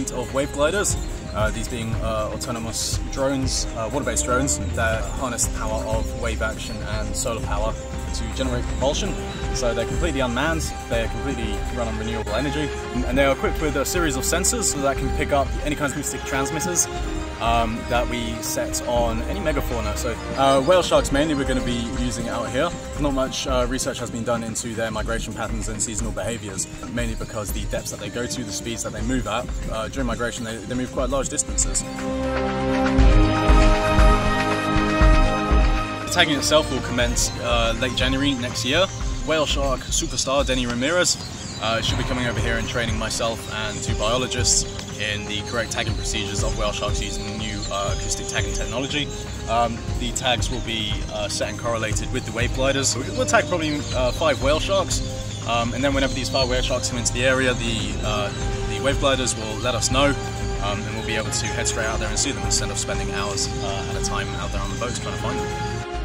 fleet of wave gliders, these being autonomous drones, water-based drones that harness the power of wave action and solar power to generate propulsion. So they're completely unmanned, they're completely run on renewable energy, and they are equipped with a series of sensors so that can pick up any kind of acoustic transmitters that we set on any megafauna. So whale sharks mainly we're going to be using out here. Not much research has been done into their migration patterns and seasonal behaviours, mainly because the depths that they go to, the speeds that they move at, during migration they move quite large distances. The tagging itself will commence late January next year. Whale shark superstar Denny Ramirez should be coming over here and training myself and two biologists in the correct tagging procedures of whale sharks using the new acoustic tagging technology. The tags will be set and correlated with the wave gliders. We'll tag probably 5 whale sharks, and then whenever these 5 whale sharks come into the area, the wave gliders will let us know, and we'll be able to head straight out there and see them instead of spending hours at a time out there on the boats trying to find them.